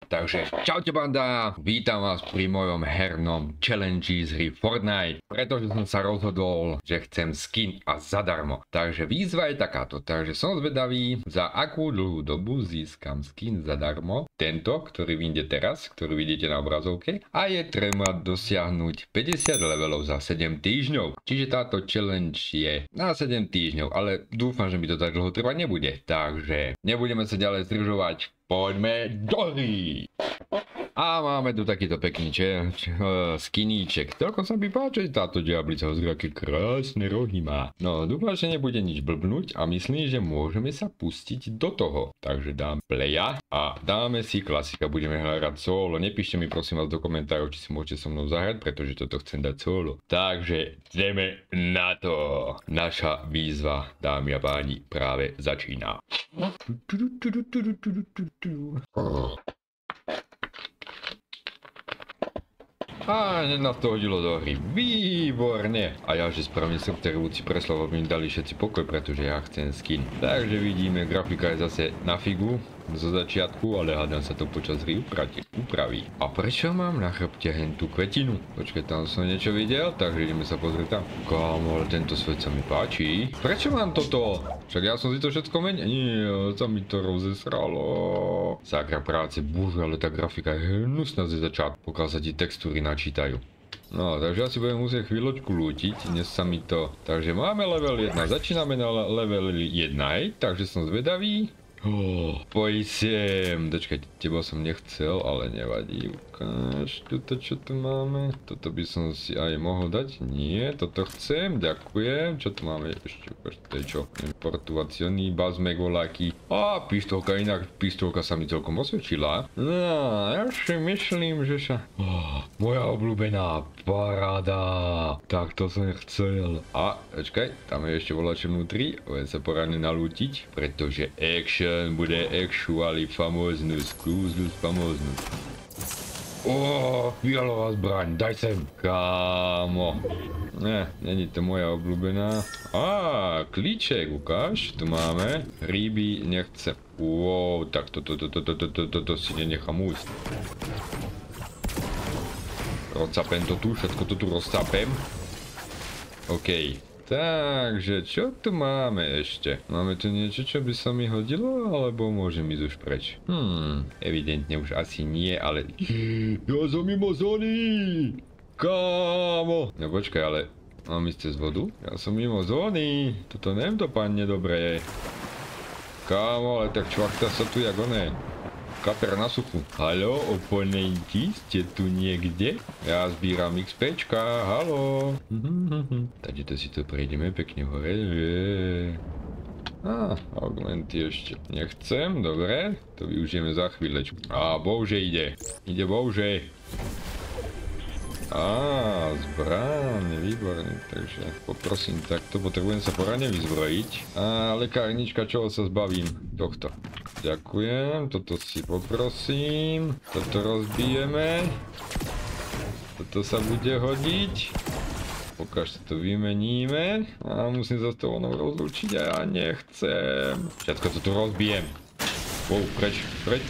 Takže čaute banda, vítam vás pri mojom hernom challenge z hry Fortnite, pretože som sa rozhodol, že chcem skin a zadarmo. Takže výzva je takáto, takže som zvedavý, za akú dlhú dobu získam skin zadarmo. Tento, ktorý vyjde teraz, ktorý vidíte na obrazovke, a je treba dosiahnuť 50 levelov za 7 týždňov. Čiže táto challenge je na 7 týždňov, ale dúfam, že mi to tak dlho trvať nebude. Takže nebudeme sa ďalej zdržovať. Poďme do hry! A máme tu takýto pekný skiníček. Toľko sa mi páči, táto diablica aké krásne rohy má. No, dúfam, že nebude nič blbnúť a myslím, že môžeme sa pustiť do toho. Takže dám playa a dáme si klasika, budeme hrať solo. Nepíšte mi prosím vás do komentárov, či si môžete so mnou zahrať, pretože toto chcem dať solo. Takže ideme na to. Naša výzva, dámy a páni, práve začína. A hneď nás to hodilo do hry. Výborne. A ja, že spravím revolúcii preslov, aby mi dali všetci pokoj, pretože ja chcem skin. Takže vidíme, grafika je zase na figu zo začiatku, ale hádam sa to počas hry upraví. A prečo mám na chrbte tú kvetinu? Počkaj, tam som niečo videl, takže ideme sa pozrieť tam. Kámo, ale tento svet sa mi páči. Prečo mám toto? Však ja som si to všetko menil. Nie, sa mi to rozesralo. Sakra práce, bože, ale tá grafika je hnusná ze začiatku, pokiaľ sa ti textúry načítajú. No, takže asi budem musieť chvíľočku lútiť, dnes sa mi to... Takže máme level 1, začíname na level 1, hej, takže som zvedavý. Poď sem, dočkaj, teba som nechcel, ale nevadí, ukáž tuto, čo tu máme. Toto by som si aj mohol dať, nie, toto chcem, ďakujem. Čo tu máme ešte, ukáž, to je čo, importuaciony, bazmek voláky. A pistolka, inak pistolka sa mi celkom osvedčila. No, ja si myslím, že sa... moja obľúbená paráda. Tak to som chcel. A, počkaj, tam je ešte voláče vnútri, budem sa poradne nalútiť, pretože bude actually famóznus, kúznus famóznus. Fialová zbraň, daj sem. Kámo. Není to moja obľúbená. Klíček, ukáž, tu máme. Ryby nechcem. Tak toto si nenechám ujsť. Rozcapem to tu, všetko to tu rozcapem. OK. Takže, čo tu máme ešte? Máme tu niečo, čo by sa mi hodilo, alebo môžem ísť už preč? Evidentne už asi nie, ale... Ja som mimo zóny! Kámo! No počkaj, ale... Mám ísť cez vodu? Ja som mimo zóny! Toto nedopadne dobre. Kámo, ale tak čvachta sa tu jak oné. Kaper na suchu. Haló, oponenti, ste tu niekde? Ja zbíram XPčka, haló. Takže to si to prejdeme pekne hore. Augmenty ešte nechcem, dobre. To využijeme za chvíľečku. Bože ide. Ide bože. Zbraň, výborný, takže poprosím, takto potrebujem sa poradne vyzbrojiť. Lekárnička, čoho sa zbavím? Tohto. Ďakujem, toto si poprosím. Toto rozbijeme. Toto sa bude hodiť. Pokiaľ sa to vymeníme. Musím sa s tou onou rozlúčiť a ja nechcem. Všetko to tu rozbijem. Preč.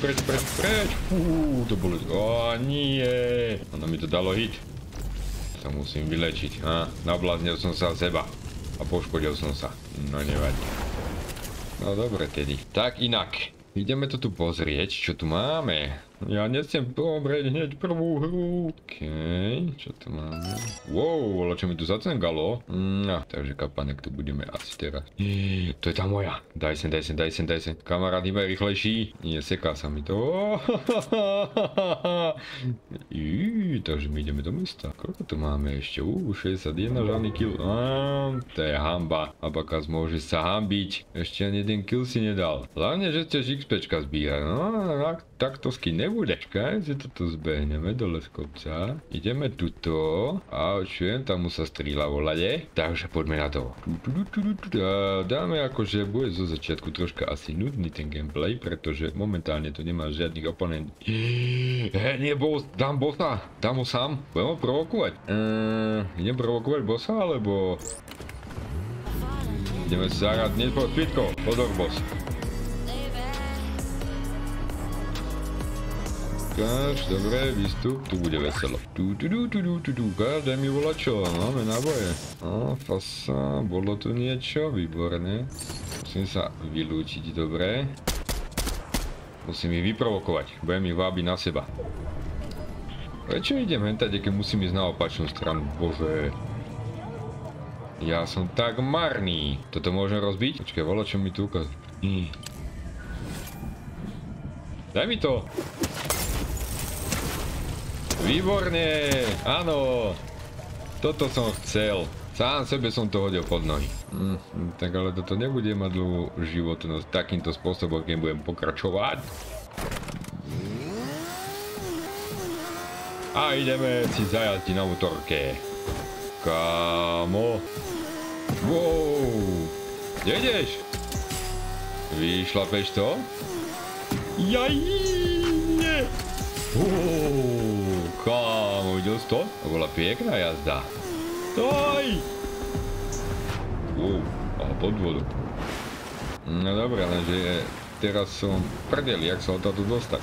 To bolo... nie. Ono mi to dalo hit. Sa musím vylečiť. Nabláznil som sa seba. A poškodil som sa. No nevadí. No dobre tedy. Tak inak. Ideme to tu pozrieť, čo tu máme. Ja nechcem pomrieť hneď prvú hru. Okej, čo tu máme? Ale čo mi tu zacengalo? Takže kapanek tu budeme asi teraz. To je tá moja. Daj sem. Kamarát, iba rýchlejší. Nie, seká sa mi to. Takže my ideme do mesta. Koľko tu máme ešte? 61, žiadny kill. To je hamba. Abakaz môže sa hambiť. Ešte ani jeden kill si nedal. Hlavne, že chceš XPčka zbírať. Tak to skin nebude. Čakaj, si toto zbehneme dole z kopca. Ideme tuto. Čujem, tam sa strieľa volade. Takže poďme na to. Dáme akože bude zo začiatku troška asi nudný ten gameplay, pretože momentálne tu nemá žiadnych oponentov. Nie, dám bossa. Dám ho sám. Budem ho provokovať. Idem provokovať bossa, alebo... Ideme si zahrať Need for Speedko. Pozor, boss. Počkáš, dobre, výstup, tu bude veselo. Daj mi volať čo, máme náboje. Fasa, bolo tu niečo, výborné. Musím sa vylúčiť, dobre. Musím ich vyprovokovať, budem ich vábiť na seba. Prečo idem hentať, keď musím ísť na opačnú stranu, bože. Ja som tak marný. Toto môžem rozbiť? Počkaj, volá, čo mi tu ukazuje. Daj mi to. Výborne, áno. Toto som chcel. Sám sebe som to hodil pod nohy. Tak ale toto nebude mať dlhú životnosť. Takýmto spôsobom, keď budem pokračovať. A ideme si zajať na motorke. Kámo. Wow. Kde ideš? Vyšlapeš to? Jaj, nie. Kámo, videl si to? To bola pekná jazda. Daj! A pod vodu. No dobré, lenže teraz som prdel, jak sa odtiaľ tu dostať.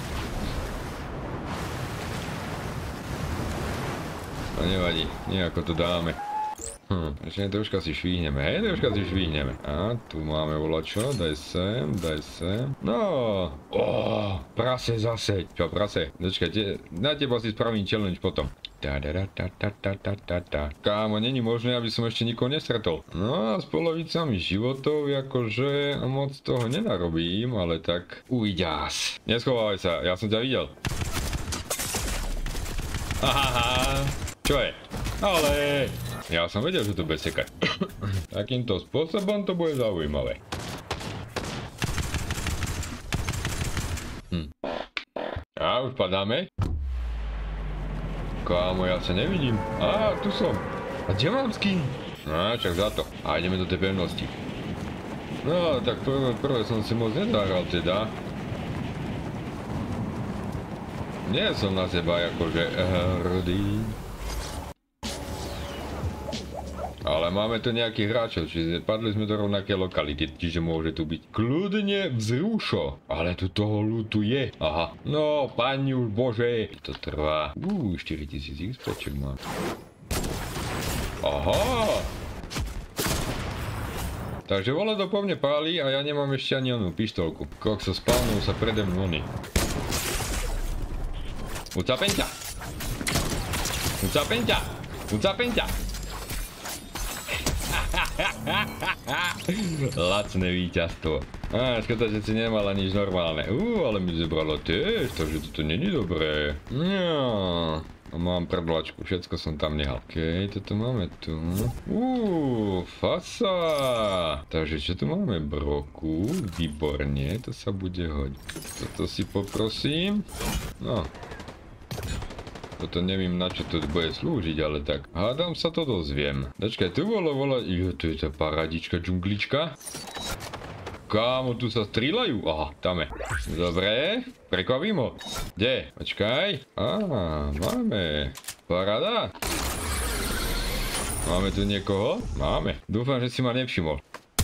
No nevadí, nejako to dáme. Ešte troška si švihneme, hej, troška si švihneme. A tu máme volačo, daj sem, daj sem. No, prase zase. Čo, prase? Počkajte, na teba si spravím challenge potom. Kámo, není možné, aby som ešte nikoho nestretol. No a s polovicami životov, akože moc toho nenarobím, ale tak uvidás. Neschovávaj sa, ja som ťa videl. Hahaha, čo je? Ale ja som vedel, že to bude sekať. Takýmto spôsobom to bude zaujímavé. A už padáme. Kámo, ja sa nevidím. Tu som. A kde mám skin? Čak za to. A ideme do tej pevnosti. No, tak prvé som si moc nezahral teda. Nie som na seba akože hrdý. Ale máme tu nejakých hráčov, čiže padli sme do rovnaké lokality, čiže môže tu byť kľudne vzrušo. Ale tu toho lootu je. Aha. No, pani už bože. To trvá. 4000 XPček mám. Aha. Takže vole to po mne páli a ja nemám ešte ani onú pištolku. Kok sa spálnul sa prede mnou oni. Ucapeň ťa. Ucapeň ťa. Ucapeň ťa. Lacné víťazstvo. Škoda, že si nemala nič normálne. Ale mi zebralo tiež, takže toto není dobré. No, mám prdlačku, všetko som tam nehal. Okej, toto máme tu. Fasa. Takže čo tu máme? Broku, výborne, to sa bude hodiť. Toto si poprosím. No. Toto neviem, na čo to bude slúžiť, ale tak. Hádam sa to dozviem. Počkaj, tu bolo. Jo, tu je tá paradička, džunglička. Kámo, tu sa strieľajú. Aha, tam je. Dobre, prekvapím ho. Kde? Počkaj. Máme. Paráda. Máme tu niekoho? Máme. Dúfam, že si ma nevšimol.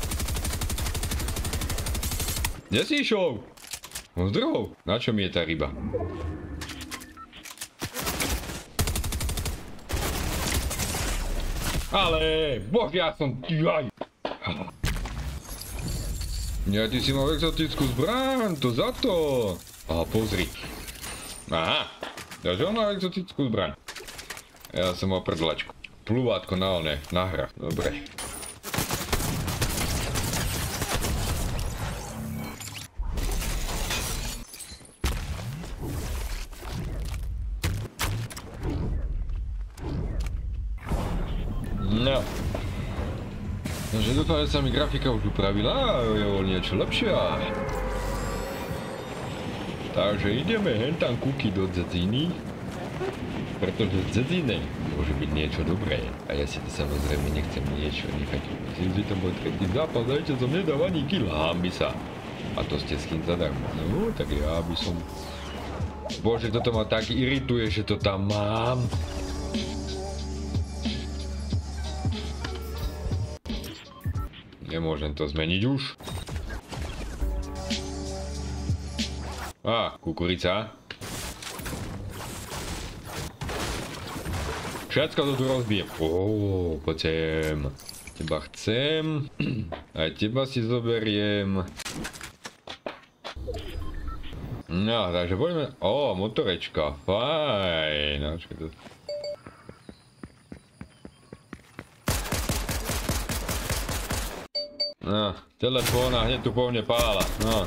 Kde si išiel? On zdrhol. Na čo mi je tá ryba? Ale, bože, ja som... Jaj. Ja, ty si mal exotickú zbraň, to za to. Pozri. Aha, takže on mal exotickú zbraň. Ja som mal prdlačku. Plúvátko na hra. Dobre. No. Takže dúfam, že sa mi grafika už upravila a je o niečo lepšia. Takže ideme hentam kúky do dzedziny. Pretože v dzedzine môže byť niečo dobré. A ja si to samozrejme nechcem niečo nechať. Myslím, že to bol tretí zápas, dajte som nedal ani kill. Hámbi sa. A to ste skin zadarmo. No, tak ja by som... Bože, toto ma tak irituje, že to tam mám. Nemôžem to zmeniť už. Kukurica. Všetko to tu rozbijem. Poď sem. Teba chcem. Aj teba si zoberiem. No, takže poďme. Motorečka. Fajn. Počkaj to. No, telefóna hneď tu po mne pála. No.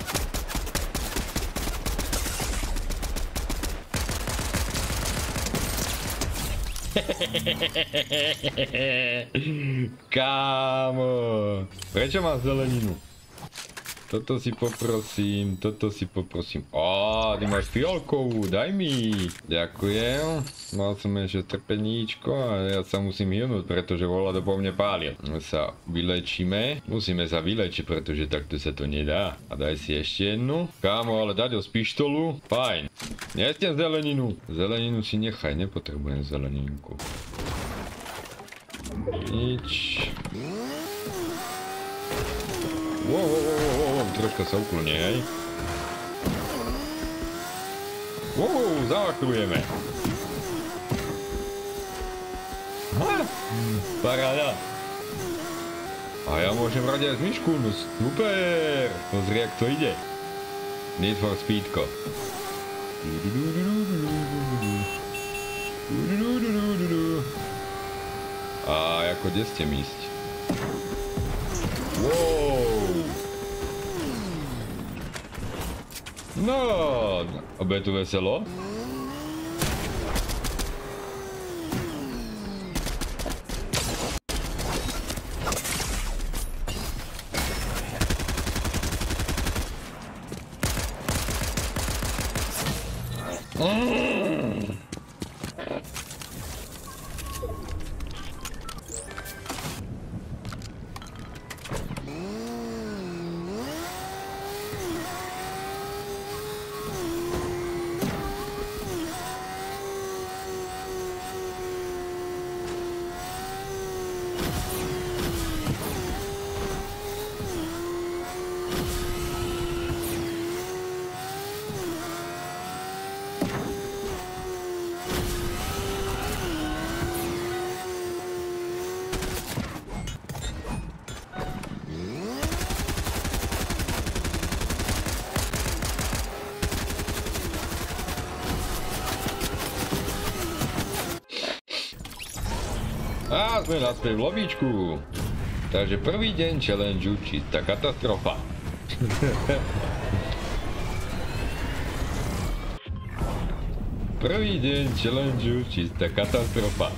Kámo, prečo mám zeleninu? Toto si poprosím, toto si poprosím. Ty máš fialkovú, daj mi. Ďakujem. Mal som ešte trpeníčko a ja sa musím hýnúť, pretože voľa do po mne pália. Sa vylečíme. Musíme sa vylečiť, pretože takto sa to nedá. A daj si ešte jednu. Kámo, ale dať ho z pištolu? Fajn. Nechcem zeleninu. Zeleninu si nechaj, nepotrebujem zeleninku. Nič. Wow, troška sa uklonie, hej. Wow, zavaklujeme. Paráda. A ja môžem brať aj zmišku, no super. Pozri, jak to ide. Need for Speedko. A ako kde ste ísť? Wow. No, bude tu veselo. A sme naspäť v lobíčku. Takže prvý deň challengeu čistá katastrofa. Prvý deň challengeu čistá katastrofa.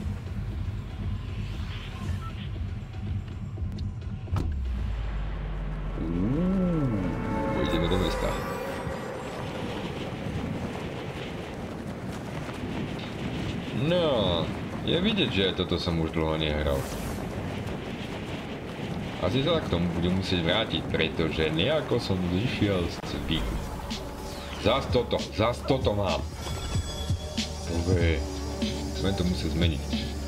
Ideme do mesta. No, je vidieť, že aj toto som už dlho nehral. Asi sa k tomu budem musieť vrátiť, pretože nejako som vyšiel z cviku. Zas toto mám. Dobre, budem to musieť zmeniť.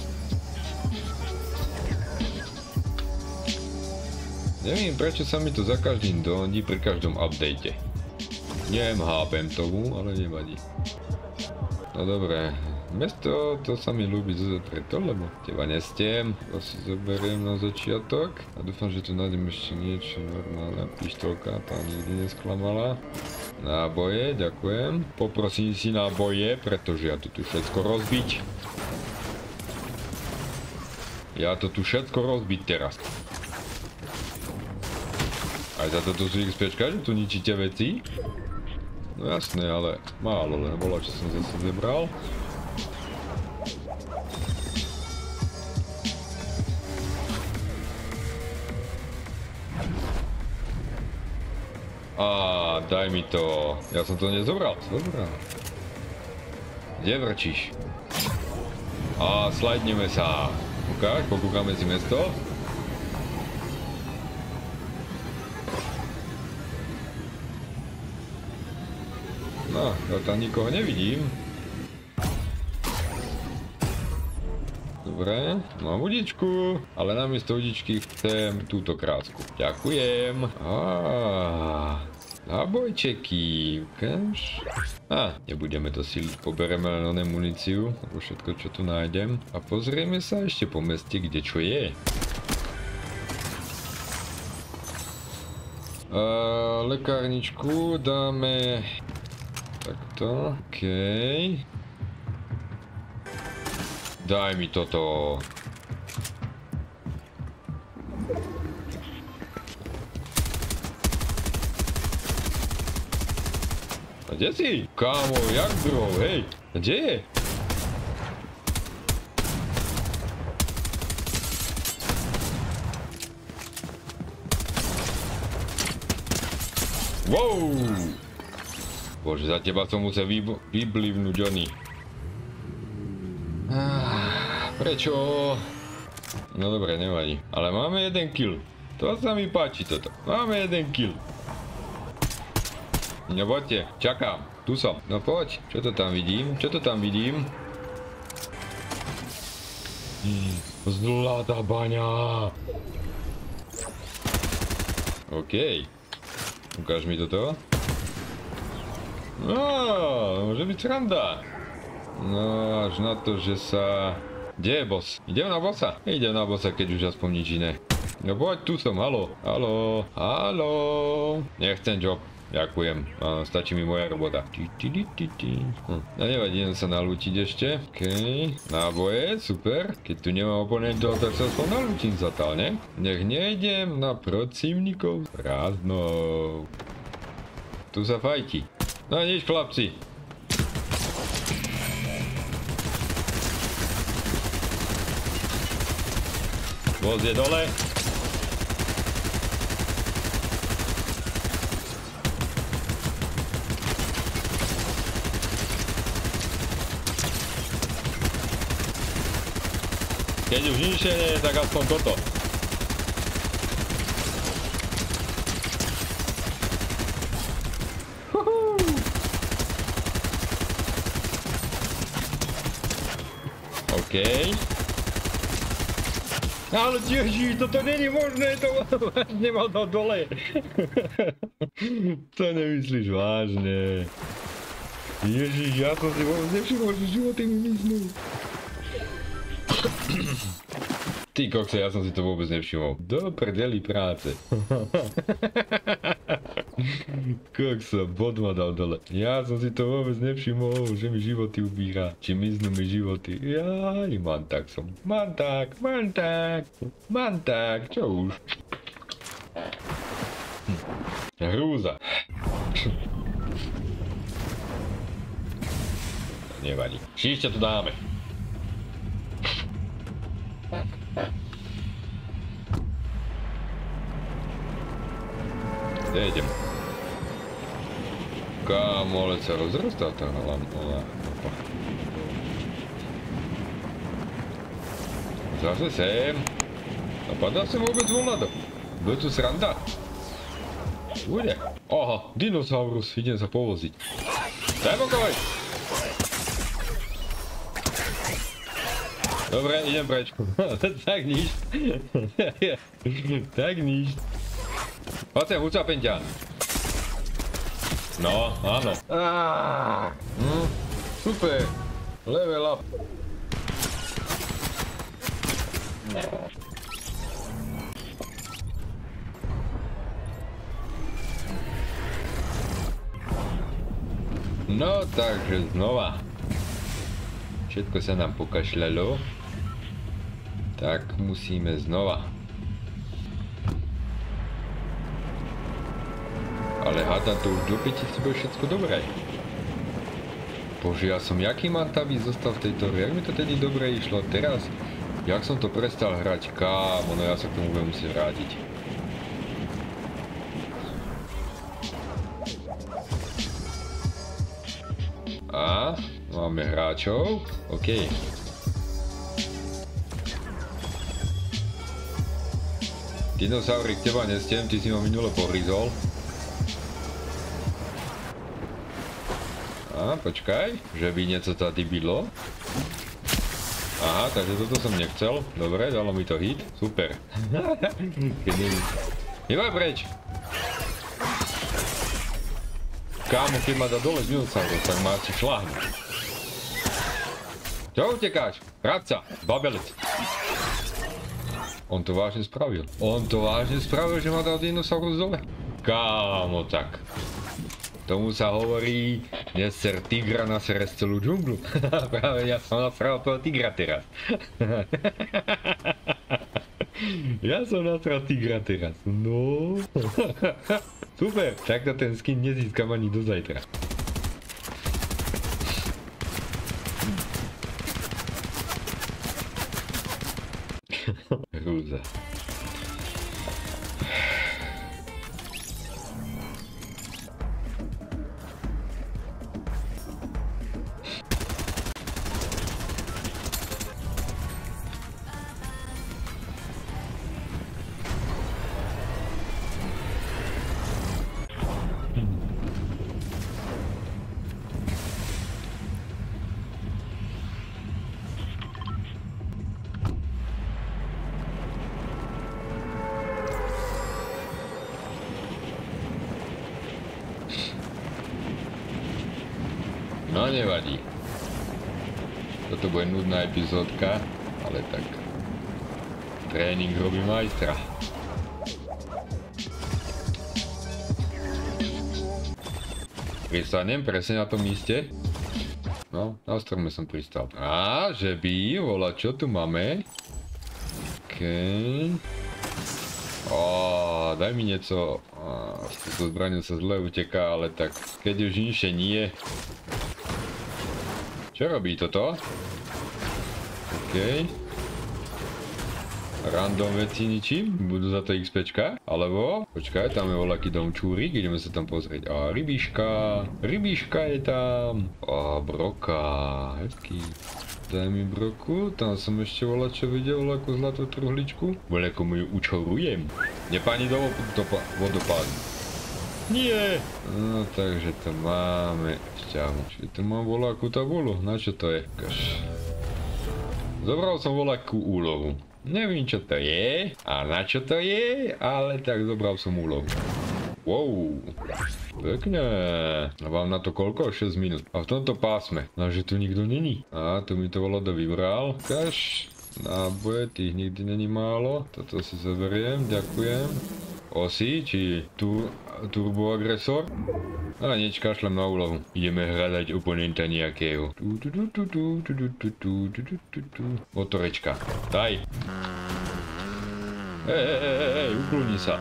Neviem, prečo sa mi to za každým dohodí pri každom update. Chápem tomu, ale nevadí. No dobré. Mesto, to sa mi ľúbi preto, lebo teba nestiem. To si zoberiem na začiatok. A dúfam, že tu nájdem ešte niečo normálne. Pištolka, tá nikdy nesklamala. Náboje, ďakujem. Poprosím si náboje, pretože ja to tu všetko rozbiť. Ja to tu všetko rozbiť teraz. Aj za toto sú XPčka, že tu ničíte veci? No jasné, ale málo len bolo, čo som zase zebral. Daj mi to. Ja som to nezobral. Zobral. Kde vrčíš? Slajdneme sa. Ukáž, pokúkame si mesto. No, ja tam nikoho nevidím. Dobre, mám udičku, ale namiesto udičky chcem túto krásku. Ďakujem. Nábojčeky, ukáž. Nebudeme to siliť, pobereme len muníciu, alebo všetko, čo tu nájdem. A pozrieme sa ešte po meste, kde čo je. Lekárničku dáme takto, okej. Daj mi toto. A kde si? Kámo, jak bro, hej, kde je? Wow! Bože, za teba som musel vyblivnúť oni. Prečo? No dobre, nevadí. Ale máme jeden kill. To sa mi páči toto. Máme jeden kill. No poďte, čakám. Tu som. No poď. Čo to tam vidím? Čo to tam vidím? Zlatá baňa. OK. Ukáž mi toto. No, môže byť sranda. No, až na to, že sa... Kde je boss? Idem na bossa? Idem na bossa, keď už aspoň nič iné. No poď, tu som, haló. Haló. Haló. Nechcem job. Ďakujem. Stačí mi moja robota. No nevadí, idem sa nalútiť ešte. Okej. Náboje, super. Keď tu nemám oponentov, tak sa aspoň nalútim zatál, ne? Nech nejdem na protivníkov prázdnou. Tu sa fajti. No nič, chlapci. Voz je dole. Keď už nič nie je, tak aspoň toto. OK. Ale ježiš, toto není možné, to nemal to dole. To nemyslíš vážne. Ježiš, ja som si vôbec nevšimol, že životy mi myslú. Ty kokse, ja som si to vôbec nevšimol. Do prdeli práce. Koksa, bod ma dal dole. Ja som si to vôbec nevšimol, že mi životy ubíra. Či miznú mi životy. Jaj, manták som. Manták, čo už? Hrúza. Nevadí. Ešte to dáme. Kde idem? Kámo, ale sa rozrastá tá lampa. Zase sem. Napadá sem vôbec voľado. Bude tu sranda? Bude. Aha, dinosaurus, idem sa povoziť. Daj bokovej! Dobre, idem preč. Tak nič. Tak nič. Poď sem, ucapem ťa. No, áno. Super. Level up. No, takže znova. Všetko sa nám pokašľalo. Tak musíme znova. Ale hádam to už do 5000 bude všetko dobré. Bože, ja som jaký mantavý zostal v tejto hre, jak mi to tedy dobre išlo teraz. Jak som to prestal hrať, kámo, no ja sa k tomu budem musieť vrátiť. A, máme hráčov, OK. Dinosaurik, teba nestiem, ty si ma minule pohryzol. A, počkaj, že by niečo tady bylo. Aha, takže toto som nechcel. Dobre, dalo mi to hit. Super. Neboj preč. Kámo, keď ma dá dole z dinosaurov, tak ma asi šláhne. Čo utekáš? Radca, babelec. On to vážne spravil. On to vážne spravil, že ma dal dinosaurus dole. Kámo, tak. Tomu sa hovorí, neser tigra, nasereš celú džunglu. Práve ja som nasral toho tigra teraz. Ja som nasral tigra teraz. No. Super, takto ten skin nezískam ani do zajtra. Hrúza. No nevadí. Toto bude nudná epizódka, ale tak. Tréning robí majstra. Pristanem presne na tom míste. No, na strome som pristal. Á, že by, volá, čo tu máme? Okej. Ó, daj mi niečo. S touto zbraňou sa zle uteká, ale tak keď už inšie nie. Čo robí toto? Okej. Random veci ničím, budú za to XPčka, alebo, počkaj, tam je voľaký dom čúrik, ideme sa tam pozrieť. A rybiška je tam. A broka, hezký. Daj mi broku, tam som ešte volačo videl, voľakú zlatú truhličku. Voľako mu ju učorujem. Nepáni do vodopádu. Nie! No takže to máme šťavu. Čiže tu mám voľakú tabulu, na čo to je? Kaž. Zobral som voľakú úlohu. Neviem čo to je a na čo to je, ale tak zobral som úlohu. Wow, pekne. A mám na to koľko? 6 minút. A v tomto pásme, že tu nikto není. A tu mi to Volado vybral. Kaž, náboje, tých nikdy není málo. Toto si zoberiem, ďakujem. Osy, či turboagresor. Ale nič, kašlem na úlohu. Ideme hľadať oponenta nejakého. Motorečka. Daj. Hej, ukloni sa.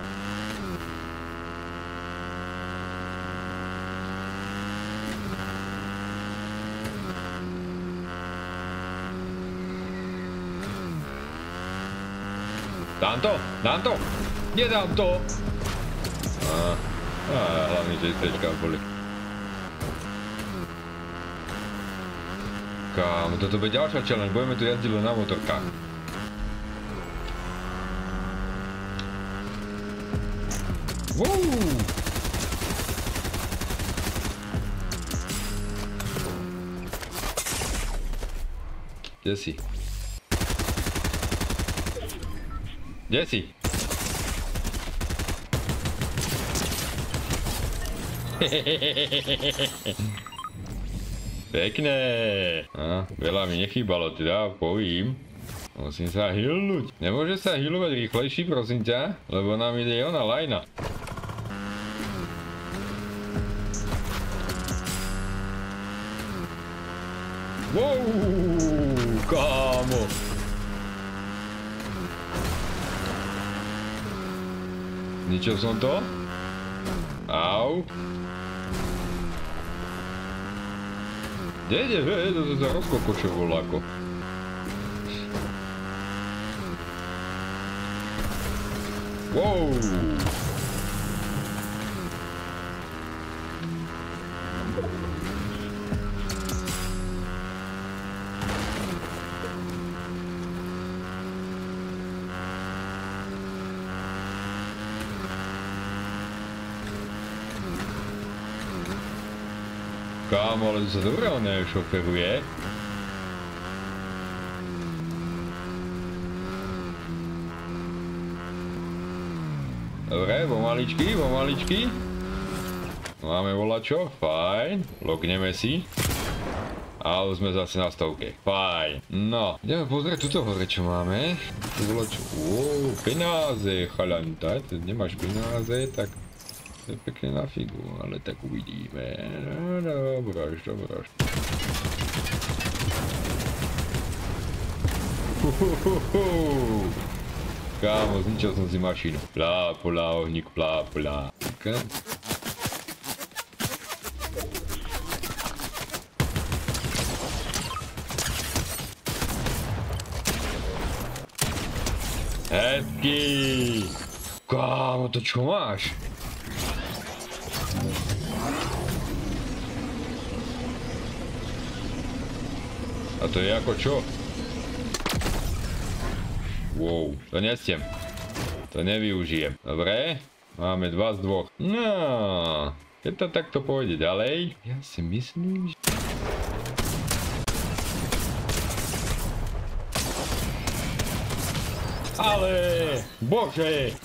Dám to, dám to. Nedám to! Hlavne, že ICčka boli. Kámo, toto bude ďalšia challenge, budeme tu jazdiť len na motorkách. Wow! Kde si? Kde si? Pekné. Veľa mi nechýbalo, teda povím. Musím sa healnúť. Nemôže sa healovať rýchlejší, prosím ťa? Lebo nám ide ona lajna. Wow, kámo. Ničil som to? Au. Kde ide? To sa rozkokočil voľako. Wow. Kámo, ale to sa dobre on šoferuje. Dobre, pomaličky, pomaličky. Máme volačo, fajn. Logneme si. A už sme zase na stovke. Fajn. No, ideme pozrieť tuto hore, čo máme. Volačo. Penáze, chalanta. Keď nemáš penáze, tak to je pekne na figu, ale tak uvidíme. Dobrož. Kámo, zničil som si mašinu. Plápola, ohník, plápola. Okay. Hezky! Kámo, to čo máš? A to je ako čo? Wow, to nestiem. To nevyužijem. Dobre, máme 2 z 2. No, keď to takto pôjde ďalej, ja si myslím, že... Ale, bože!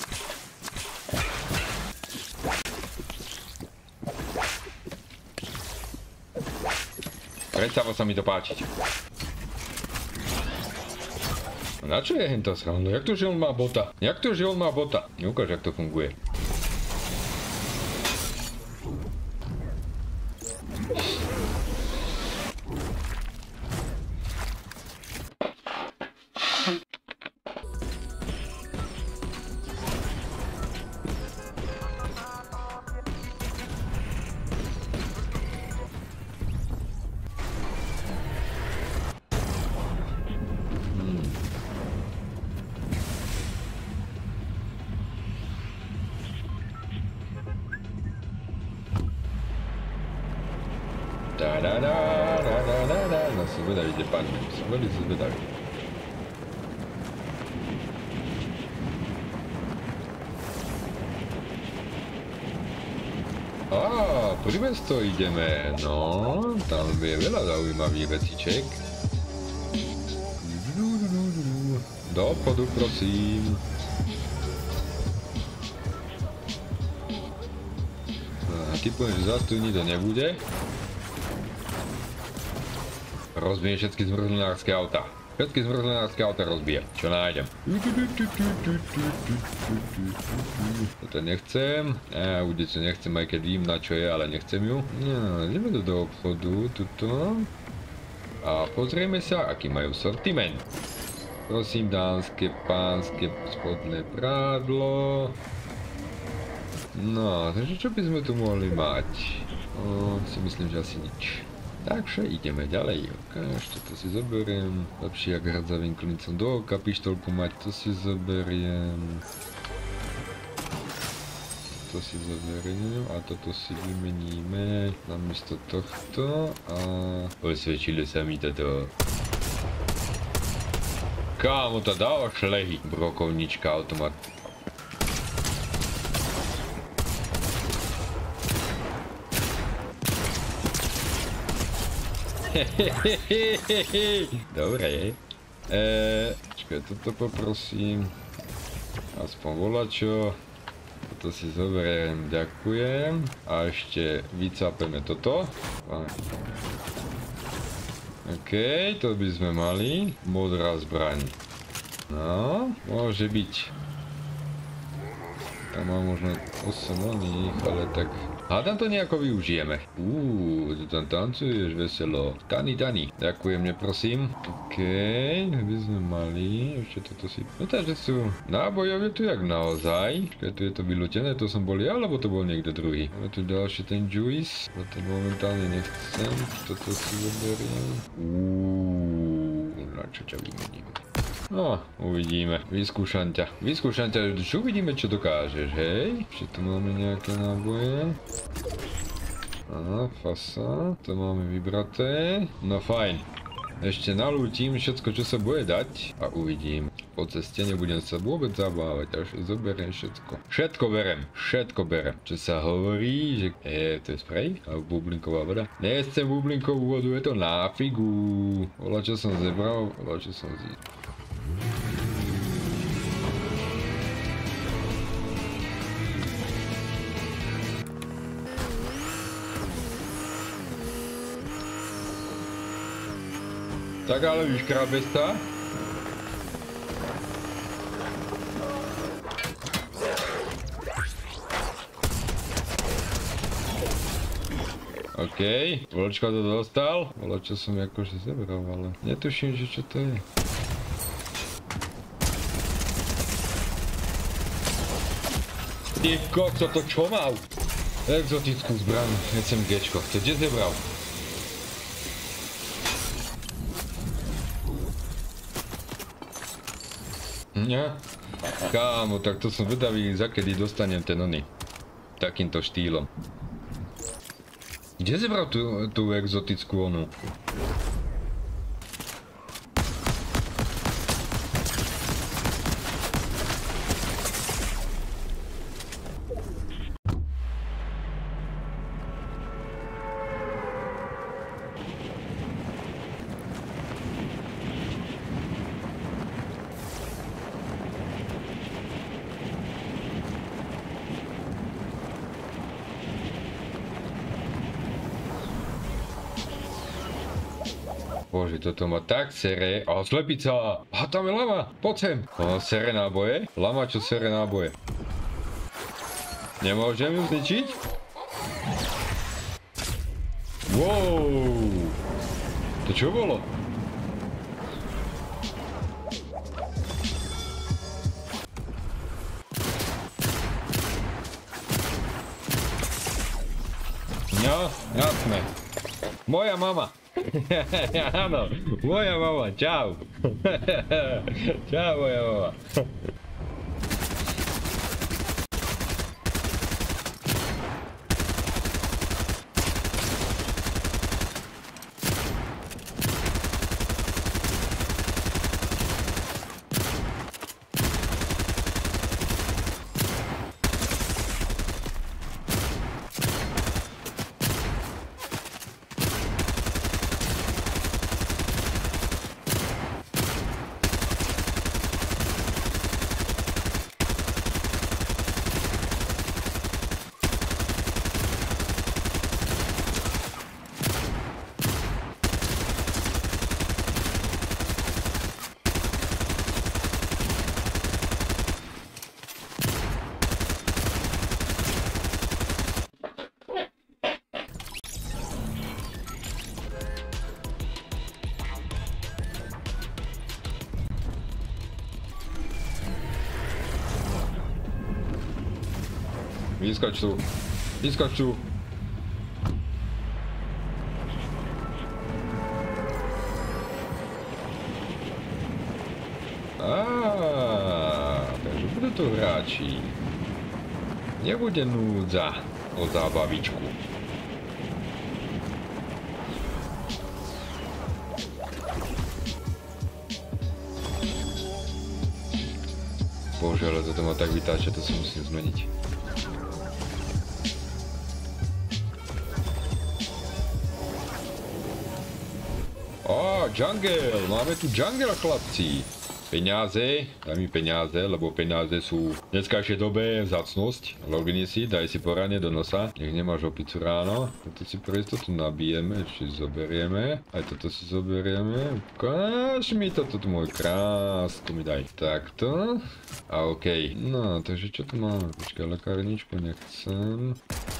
Prestalo sa mi to páčiť. Na čo je hento srandu? Jak to, že on má bota? Jak to, že on má bota? Neukáž, jak to funguje. No som zvedavý, kde padne. Som veľmi zvedavý. Pri mesto ideme. No, tam je veľa zaujímavých veciček. Do obchodu, prosím. Typujem, že zase tu nikto nebude. Rozbijem všetky zmrzlinárske auta. Všetky zmrzlinárske auta rozbijem. Čo nájdem? Toto nechcem. Udicu nechcem, aj keď vím na čo je, ale nechcem ju. No, ideme do obchodu, tuto. A pozrieme sa, aký majú sortiment. Prosím, dánske, pánske, spodné prádlo. No, takže čo by sme tu mohli mať? Si myslím, že asi nič. Takže ideme ďalej. Ešte to si zoberiem. Lepšie jak hradzavým klincom do oka pištolku mať, to si zoberiem. To si zoberiem a toto si vymeníme namiesto tohto a... Osvedčilo sa mi toto. Kámo, to dáva šlehy. Brokovnička, automat. Dobre. Počkaj, toto poprosím. Aspoň volačo. Toto si zoberiem, ďakujem. A ešte vycápeme toto. OK, to by sme mali. Modrá zbraň. No, môže byť. Tam mám možno 8 oných, ale tak... Hádam to nejako využijeme. Tu tam tancuješ veselo. Tani. Ďakujem, neprosím. OK, by sme mali. Ešte toto si... No takže sú nábojové tu jak naozaj. Keď tu je to vylútené, to som bol ja, alebo to bol niekto druhý. Máme tu ďalší ten juice. To momentálne nechcem. Toto si zoberiem. Na čo ťa vymením? No, uvidíme. Vyskúšam ťa, čo uvidíme, čo dokážeš, hej? Ešte tu máme nejaké náboje. Aha, fasa. To máme vybraté. No fajn. Ešte nalútim všetko, čo sa bude dať a uvidím. Po ceste nebudem sa vôbec zabávať, až zoberiem všetko. Všetko berem. Čo sa hovorí, že... to je sprej? A bublinková voda? Nechcem bublinkovú vodu, je to na figu. Voľa čo som zebral, voľa čo som zjedol. Tak ale vyškrábe sa. OK, vlčko to dostal. Ale čo som akože zebral, ale netuším, že čo to je. Ty kokso, to čo mal? Exotickú zbraň, SMGčko. To kde zebral? Ja? Kámo, tak to som vedavý, za kedy dostanem ten oný. Takýmto štýlom. Kde zebral tú exotickú onu? Bože, toto ma tak sere. A slepica! A tam je lama! Poď sem! Ona sere náboje? Lama, čo sere náboje? Nemôžem ju zničiť? Wow! To čo bolo? No, jasné. Moja mama. Áno, moja mama, čau. Čau, moja mama. Vyskoč tu. Vyskoč tu. Takže budú tu hráči. Nebude núdza o zábavičku. Bože, ale toto ma tak vytáča, to si musím zmeniť. Jungle, máme tu jungle, chlapci. Peniaze, daj mi peniaze, lebo peniaze sú v dneskajšej dobe vzácnosť. Logni si, daj si porane do nosa, nech nemáš opicu ráno. Toto si pre istotu nabijeme, ešte zoberieme. Aj toto si zoberieme. Ukáž mi toto, môj krásku mi daj. Takto. A okej. No, takže čo tu máme? Počkaj, lekárničku nechcem.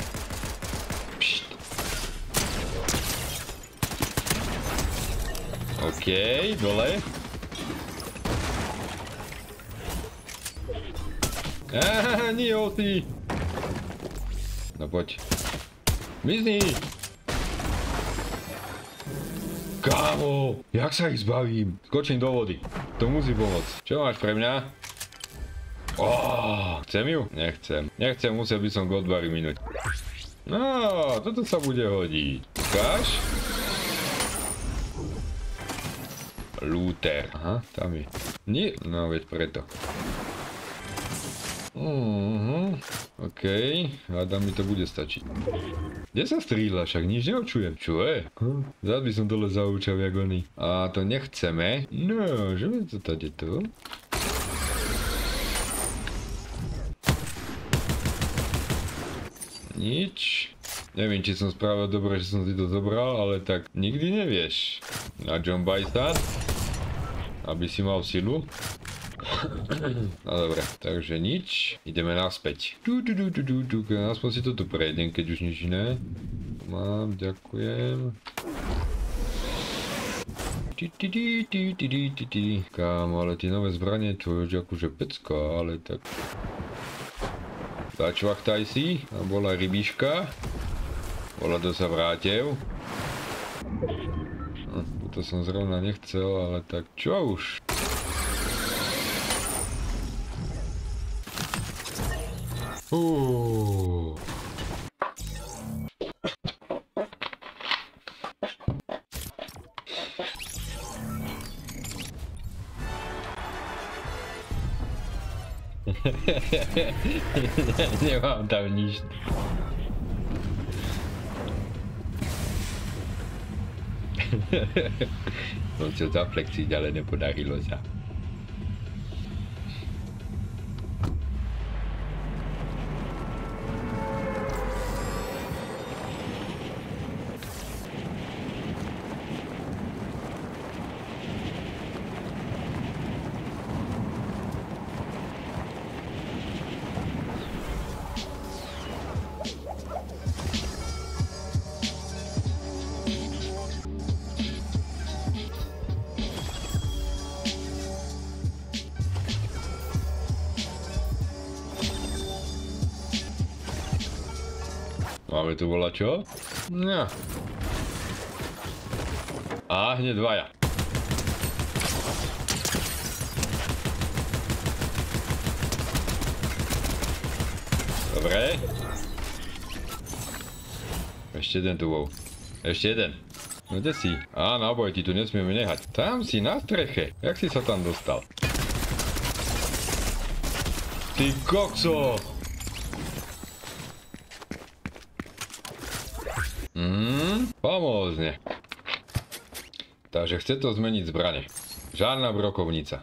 OK, dole. Nie, ty. No poď. Mizni! Kámo, jak sa ich zbavím? Skočím do vody. To musí pomôcť. Čo máš pre mňa? Chcem ju? Nechcem. Nechcem, musel by som Godbary minúť. No, toto sa bude hodiť. Ukáž? Lúter. Aha, tam je. Nie, no veď preto. OK, hádam mi to bude stačiť. Kde sa strýľa, však nič neočujem. Čo je? Zad by som dole zaučal jak oný. A to nechceme. No, že mi to tady tu. Nič. Neviem, či som spravil dobre, že som si to zobral, ale tak nikdy nevieš. Na John Bajsa, aby si mal silu. No dobre, takže nič. Ideme naspäť. Aspoň si to tu prejdem, keď už nič iné. Mám, ďakujem. Kámo, ale tie nové zbranie, čo je akože pecka, ale tak... Začvachtaj si, a bola rybiška. Bola to sa vrátil. To som zrovna nechcel, ale tak čo už? Nemám tam nič. Som chcel zaflexiť, ale nepodarilo sa. Máme tu volačo? No. A hneď dvaja. Dobre. Ešte jeden tu bol. Ešte jeden. No kde si? Á, náboj, ti tu nesmieme nehať. Tam si na streche. Jak si sa tam dostal? Ty kokso! Pomôzne. Takže chce to zmeniť zbrane. Žiadna brokovnica.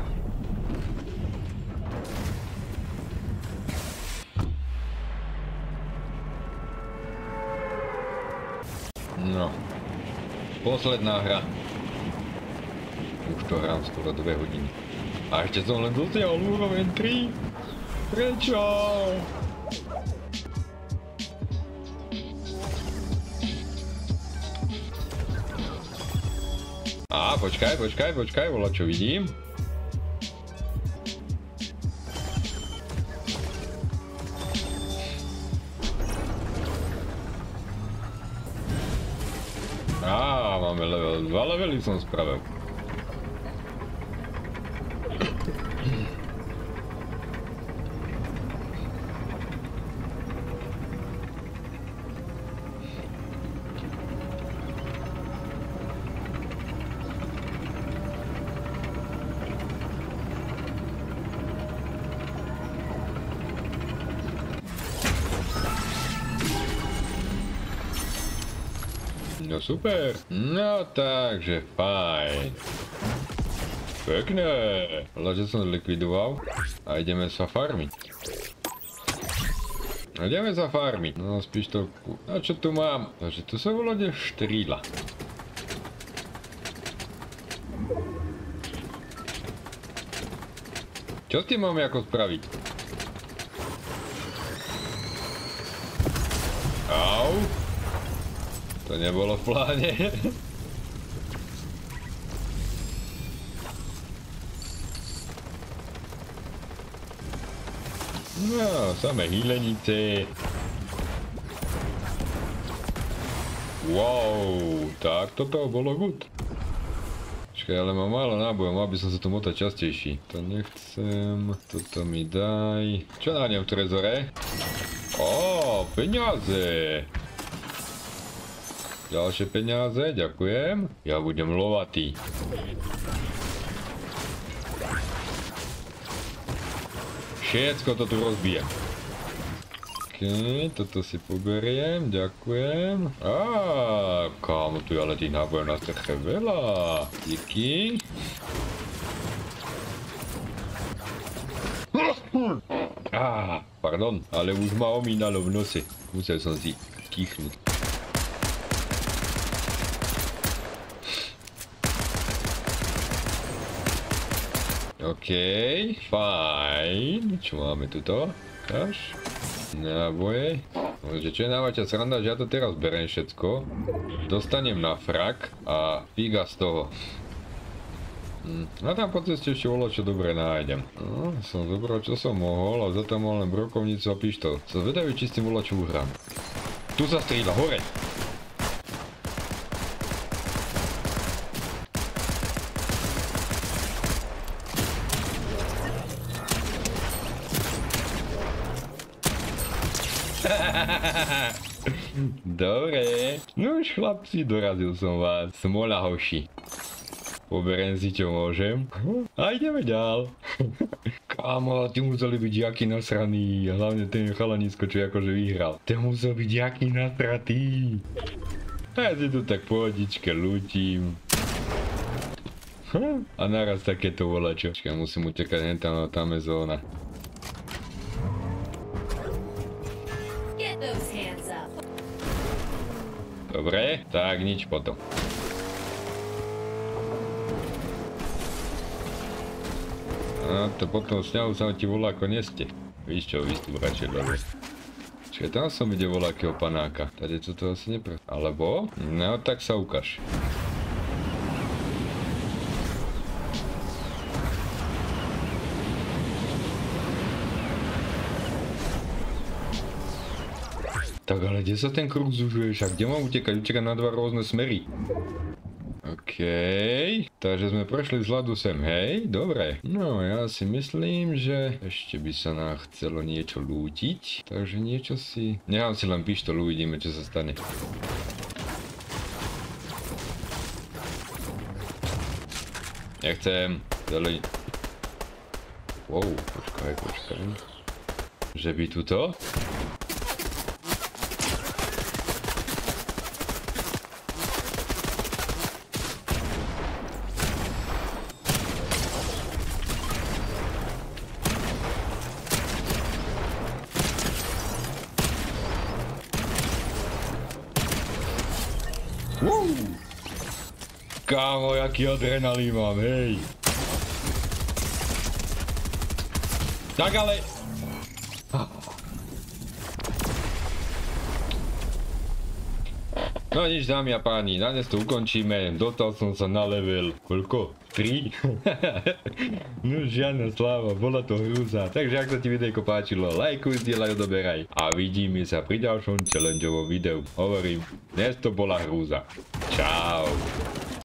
No. Posledná hra. Už to hrám skoro 2 hodiny. A ešte som len dosiahol úroveň 3. Prečo? Á, počkaj, volá čo vidím. Á, máme level 2 levely som spravil. No super, no takže fajn. Pekné, ale že som zlikvidoval a ideme sa farmiť. Ideme sa farmiť, no spíš to, a čo tu mám? Takže tu sa volá štríla. Čo s tým máme ako spraviť? Au. To nebolo v pláne. No, samé hýlenice. Wow, tak toto bolo good. Počkaj, ale mám málo nábojov, mal by som sa tu motať častejší. To nechcem, toto mi daj. Čo na ňom v trezore? Ó, peniaze. Ďalšie peniaze, ďakujem. Ja budem lovatý. Všetko to tu rozbijem. Okej, toto si poberiem, ďakujem. Á, kámo, tu je ale tých nábojov na streche veľa. Díky. Á, pardon, ale už ma omínalo v nose. Musel som si skýchnuť. OK, fajn. Čo máme tuto? Kaž? Náboje. Že čo je najväčšia sranda, že ja to teraz beriem všetko. Dostanem na frak a figa z toho. A tam po ceste ešte bolo čo dobre nájdem. No, som zobral čo som mohol a za to mal len brokovnicu a pištol. Som zvedavý, či s tým bolo čo uhrám. Tu sa strieľa, hore! Dobre. No už chlapci, dorazil som vás. Smola hoši. Poberiem si čo môžem. A ideme ďal. Kámo, ty museli byť jaký nasraný. Hlavne ten chalanisko, čo akože vyhral. Ten musel byť jaký nasratý. A ja si tu tak pohodičke lútim. A naraz takéto volačo. Počkaj, musím utekať, hen tam je zóna. Dobre, tak nič potom. A to potom sňahu sa ti volá ako neste. Víš čo, vystup radšej dobre. Čiže tam som ide voľakého panáka. Tady to asi nepre... Alebo? No tak sa ukáž. Tak ale kde sa ten kruh zužuje však? Kde mám utekať? Utekať na dva rôzne smery. OK. Takže sme prešli z ľadu sem, hej? Dobre. No ja si myslím, že ešte by sa nám chcelo niečo lútiť. Takže niečo si... Nechám si len pištol, uvidíme čo sa stane. Nechcem. Celý... Wow, počkaj. Že by tuto? Kámo, jaký adrenalín mám, hej. Tak ale... No nič, dámy a páni, na dnes to ukončíme. Dostal som sa na level... Koľko? 3? No žiadna sláva, bola to hrúza. Takže ak sa ti videjko páčilo, lajkuj, zdieľaj, odoberaj. A vidíme sa pri ďalšom challengeovom videu. Hovorím, dnes to bola hrúza. Čau.